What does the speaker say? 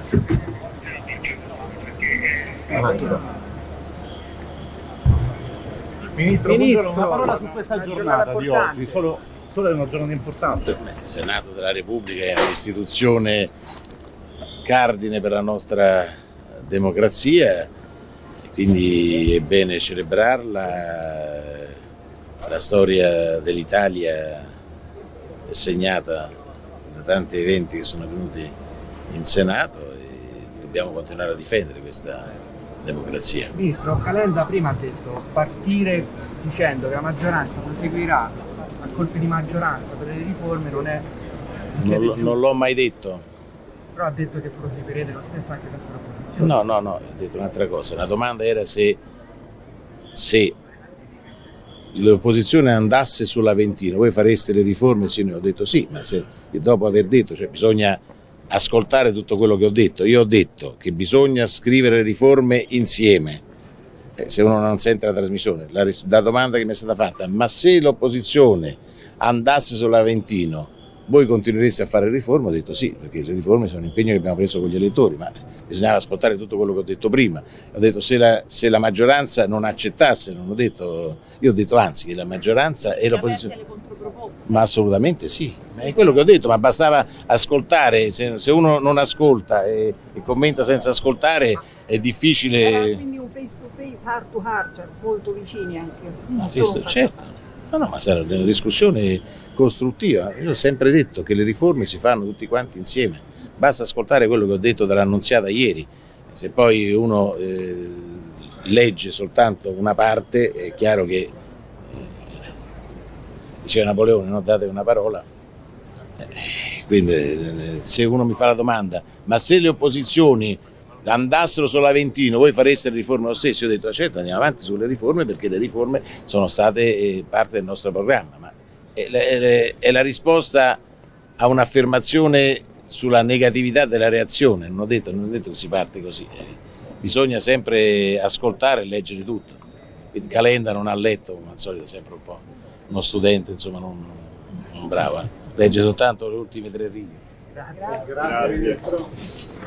Ministro, una parola su questa giornata di oggi, solo è una giornata importante. Il Senato della Repubblica è un'istituzione cardine per la nostra democrazia, quindi è bene celebrarla. La storia dell'Italia è segnata da tanti eventi che sono avvenuti in Senato e dobbiamo continuare a difendere questa democrazia. Ministro, Calenda prima ha detto partire dicendo che la maggioranza proseguirà a colpi di maggioranza per le riforme non è... Non l'ho mai detto. Però ha detto che proseguirete lo stesso anche senza l'opposizione. No, ho detto un'altra cosa. La domanda era se l'opposizione andasse sull'Aventino, voi fareste le riforme? Sì, noi ho detto sì, ma se dopo aver detto, cioè bisogna ascoltare tutto quello che ho detto. Io ho detto che bisogna scrivere le riforme insieme. Se uno non sente la trasmissione, la domanda che mi è stata fatta, ma se l'opposizione andasse sull'Aventino, voi continuereste a fare le riforme? Ho detto sì, perché le riforme sono un impegno che abbiamo preso con gli elettori, ma bisognava ascoltare tutto quello che ho detto prima. Ho detto se la maggioranza non accettasse, io ho detto anzi che la maggioranza e l'opposizione... Ma assolutamente sì, è quello che ho detto, ma bastava ascoltare, se uno non ascolta e commenta senza ascoltare è difficile... Sarà quindi un face to face, heart to heart, cioè molto vicini anche. Certo. No, ma sarà una discussione costruttiva. Io ho sempre detto che le riforme si fanno tutti quanti insieme, basta ascoltare quello che ho detto dall'annunziata ieri. Se poi uno legge soltanto una parte, è chiaro che diceva Napoleone, no? Date una parola. Quindi se uno mi fa la domanda, ma se le opposizioni andassero sull'Aventino, voi fareste le riforme lo stesso? Io ho detto certo, andiamo avanti sulle riforme perché le riforme sono state parte del nostro programma, ma è la risposta a un'affermazione sulla negatività della reazione. Non ho detto che si parte così, bisogna sempre ascoltare e leggere tutto. Quindi Calenda non ha letto, come al solito, sempre un po' uno studente, insomma, non bravo, legge soltanto le ultime 3 righe. Grazie.